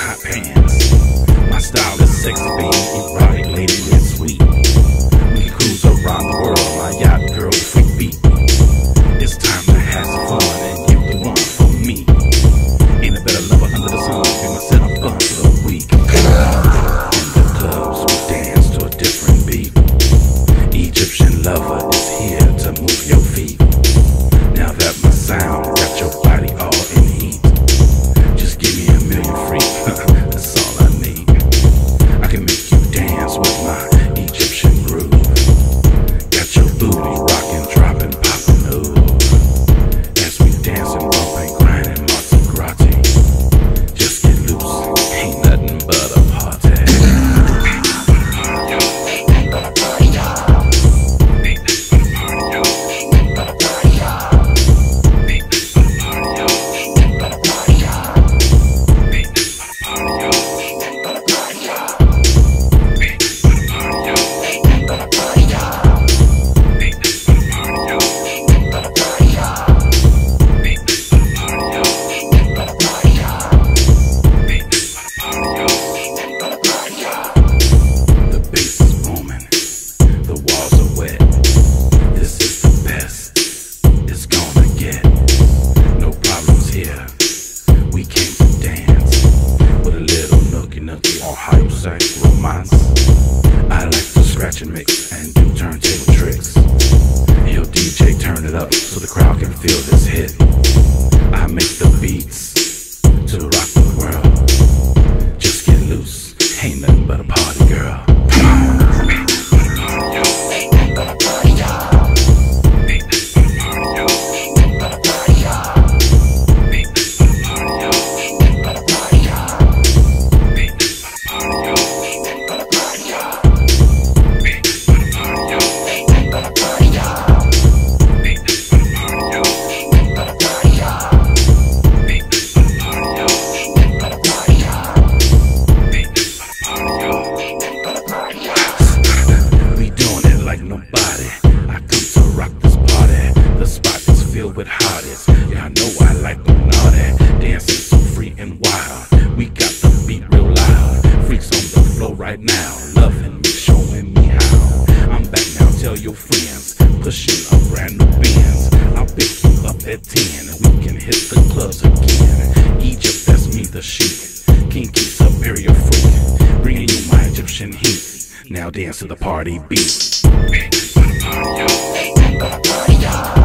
hot pants. My style is sexy, baby, erotic, lady, and sweet. We can cruise around the world, my yacht girl, freak beat. It's time to have some fun, and you the one for me. Ain't a better lover under the sun, be myself fun for the week. In the clubs, we dance to a different beat. Egyptian lover is here to move your feet. Now that my sound got your body all in heat, just give me a million free, that's all I need. I can make you dance with my Egyptian groove. Got your booty rockin', droppin', poppin', ooh. As we dancin', bumpin', grindin', Marti Gratti. Just get loose, ain't nothing but a party. On hype, sex, romance. I like to scratch and mix and do turntable tricks. Yo, DJ, turn it up so the crowd can feel this hit. I make the beats to rock the world. Just get loose, ain't nothing but a party girl. Nobody, I come to rock this party. The spot is filled with hotties. Yeah, I know I like them naughty. Dancing so free and wild. We got the beat real loud. Freaks on the floor right now, loving me, showing me how. I'm back now, tell your friends. Pushing a brand new Benz. I'll pick you up at 10 and we can hit the clubs again. Egypt, that's me, the chic. Kinky, superior freak. Bringing you my Egyptian heat. Now dance to the party beat. Party,